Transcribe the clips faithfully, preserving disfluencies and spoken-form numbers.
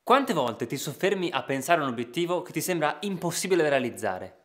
Quante volte ti soffermi a pensare a un obiettivo che ti sembra impossibile da realizzare?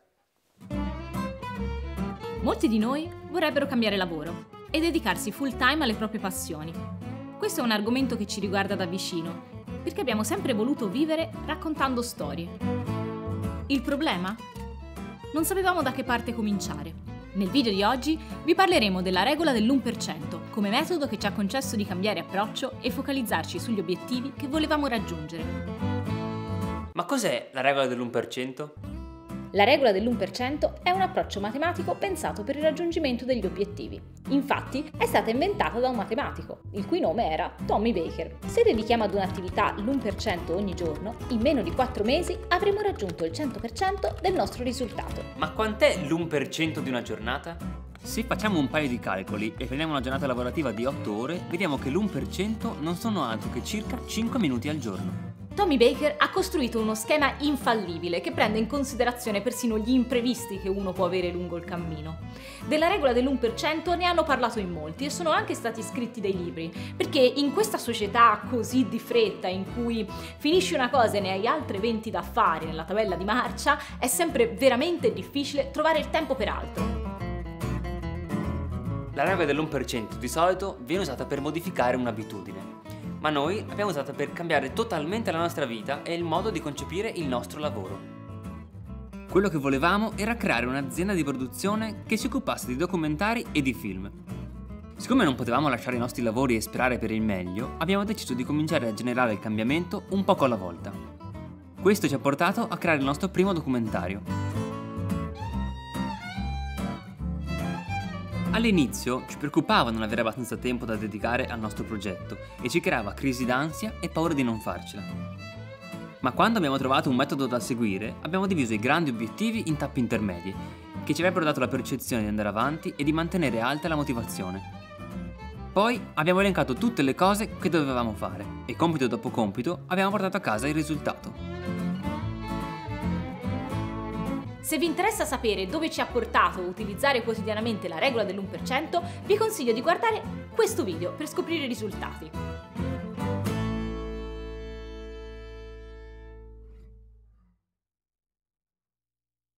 Molti di noi vorrebbero cambiare lavoro e dedicarsi full time alle proprie passioni. Questo è un argomento che ci riguarda da vicino, perché abbiamo sempre voluto vivere raccontando storie. Il problema? Non sapevamo da che parte cominciare. Nel video di oggi vi parleremo della regola dell'uno per cento come metodo che ci ha concesso di cambiare approccio e focalizzarci sugli obiettivi che volevamo raggiungere. Ma cos'è la regola dell'uno per cento? La regola dell'uno per cento è un approccio matematico pensato per il raggiungimento degli obiettivi. Infatti è stata inventata da un matematico, il cui nome era Tommy Baker. Se dedichiamo ad un'attività l'uno per cento ogni giorno, in meno di quattro mesi avremo raggiunto il cento per cento del nostro risultato. Ma quant'è l'uno per cento di una giornata? Se facciamo un paio di calcoli e prendiamo una giornata lavorativa di otto ore, vediamo che l'uno per cento non sono altro che circa cinque minuti al giorno. Tommy Baker ha costruito uno schema infallibile che prende in considerazione persino gli imprevisti che uno può avere lungo il cammino. Della regola dell'uno per cento ne hanno parlato in molti e sono anche stati scritti dei libri, perché in questa società così di fretta, in cui finisci una cosa e ne hai altre venti da fare nella tabella di marcia, è sempre veramente difficile trovare il tempo per altro. La regola dell'uno per cento di solito viene usata per modificare un'abitudine, ma noi l'abbiamo usata per cambiare totalmente la nostra vita e il modo di concepire il nostro lavoro. Quello che volevamo era creare un'azienda di produzione che si occupasse di documentari e di film. Siccome non potevamo lasciare i nostri lavori e sperare per il meglio, abbiamo deciso di cominciare a generare il cambiamento un poco alla volta. Questo ci ha portato a creare il nostro primo documentario. All'inizio ci preoccupava non avere abbastanza tempo da dedicare al nostro progetto e ci creava crisi d'ansia e paura di non farcela. Ma quando abbiamo trovato un metodo da seguire, abbiamo diviso i grandi obiettivi in tappi intermedi, che ci avrebbero dato la percezione di andare avanti e di mantenere alta la motivazione. Poi abbiamo elencato tutte le cose che dovevamo fare e compito dopo compito abbiamo portato a casa il risultato. Se vi interessa sapere dove ci ha portato a utilizzare quotidianamente la regola dell'uno per cento, vi consiglio di guardare questo video per scoprire i risultati.